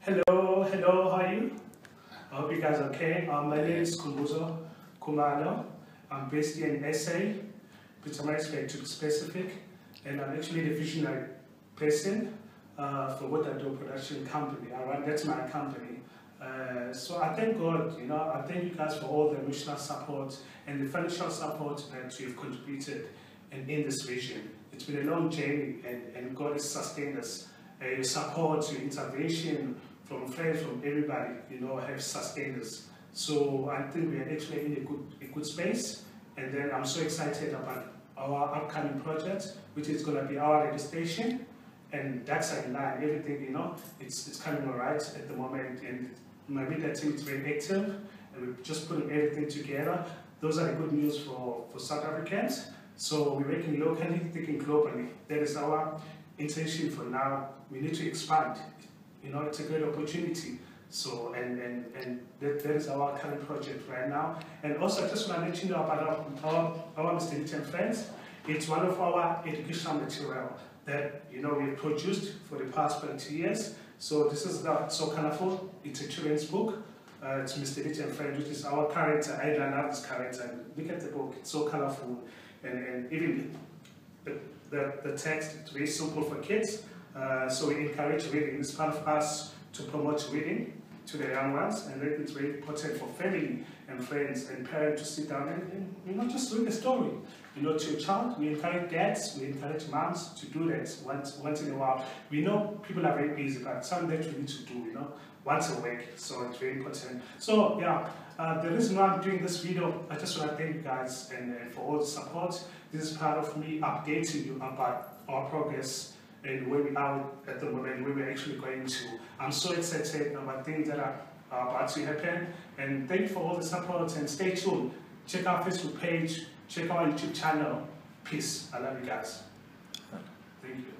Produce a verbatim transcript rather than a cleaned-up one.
Hello, hello, how are you? I hope you guys are okay. Um, my name is Khumalo, Khumalo. I'm based here in S A, Pietermaritzburg to be specific, and I'm actually the visionary person uh, for what I do production company. I run, that's my company. Uh, so I thank God, you know, I thank you guys for all the emotional support and the financial support that you've contributed in, in this vision. It's been a long journey, and, and God has sustained us. Uh, your support, your intervention from friends, from everybody, you know, have sustained us. So I think we are actually in a good, a good space. And then I'm so excited about our upcoming project, which is going to be our registration. And that's in line, everything, you know, it's, it's coming all right at the moment. And my media team is very active, and we're just putting everything together. Those are the good news for, for South Africans. So we're working locally, thinking globally. That is our intention for now. We need to expand. You know, it's a great opportunity. So, and, and, and that, that is our current project right now. And also, I just want to let you know about our, our, our Mister and Friends. It's one of our educational material that, you know, we've produced for the past twenty years. So this is not so colorful. It's a children's book. Uh, it's Mister and Friends, which is our character. I love this character. Look at the book. It's so colorful. And, and even the, the, the text, it's very simple for kids. Uh, so we encourage reading. It's part of us to promote reading to the young ones, and it's very important for family and friends and parents to sit down and, and you know, just read a story, you know, to your child. We encourage dads, we encourage moms to do that once once in a while. We know people are very busy, but something that we need to do, you know, once a week. So it's very important. So yeah, uh, the reason why I'm doing this video, I just want to thank you guys and, and for all the support. This is part of me updating you about our progress and where we are at the moment, where we're actually going to. I'm so excited about things that are about to happen. And thank you for all the support, and stay tuned. Check our Facebook page, check our YouTube channel. Peace. I love you guys. Thank you.